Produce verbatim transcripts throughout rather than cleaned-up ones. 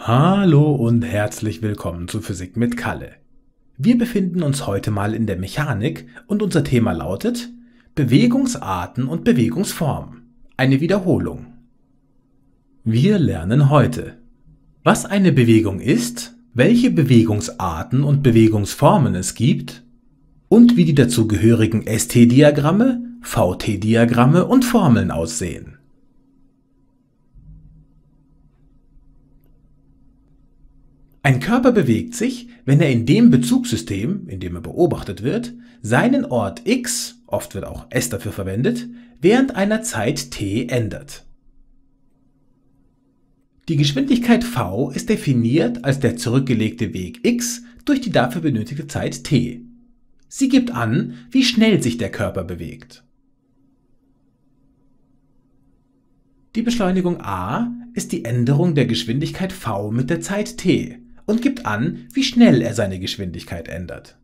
Hallo und herzlich willkommen zu Physik mit Kalle. Wir befinden uns heute mal in der Mechanik und unser Thema lautet Bewegungsarten und Bewegungsformen. Eine Wiederholung. Wir lernen heute, was eine Bewegung ist, welche Bewegungsarten und Bewegungsformen es gibt und wie die dazugehörigen S T-Diagramme, V T-Diagramme und Formeln aussehen. Ein Körper bewegt sich, wenn er in dem Bezugssystem, in dem er beobachtet wird, seinen Ort x, oft wird auch S dafür verwendet, während einer Zeit t ändert. Die Geschwindigkeit v ist definiert als der zurückgelegte Weg x durch die dafür benötigte Zeit t. Sie gibt an, wie schnell sich der Körper bewegt. Die Beschleunigung a ist die Änderung der Geschwindigkeit v mit der Zeit t und gibt an, wie schnell er seine Geschwindigkeit ändert.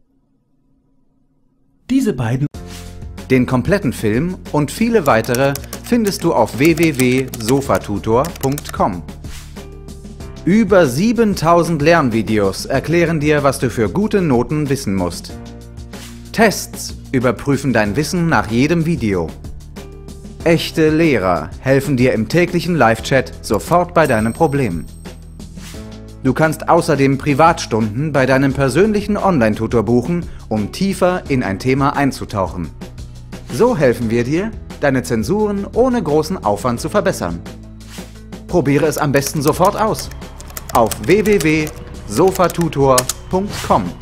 Diese beiden Den kompletten Film und viele weitere findest du auf w w w punkt sofatutor punkt com. Über siebentausend Lernvideos erklären dir, was du für gute Noten wissen musst. Tests überprüfen dein Wissen nach jedem Video. Echte Lehrer helfen dir im täglichen Live-Chat sofort bei deinem Problem. Du kannst außerdem Privatstunden bei deinem persönlichen Online-Tutor buchen, um tiefer in ein Thema einzutauchen. So helfen wir dir, deine Zensuren ohne großen Aufwand zu verbessern. Probiere es am besten sofort aus. Auf w w w punkt sofatutor punkt com.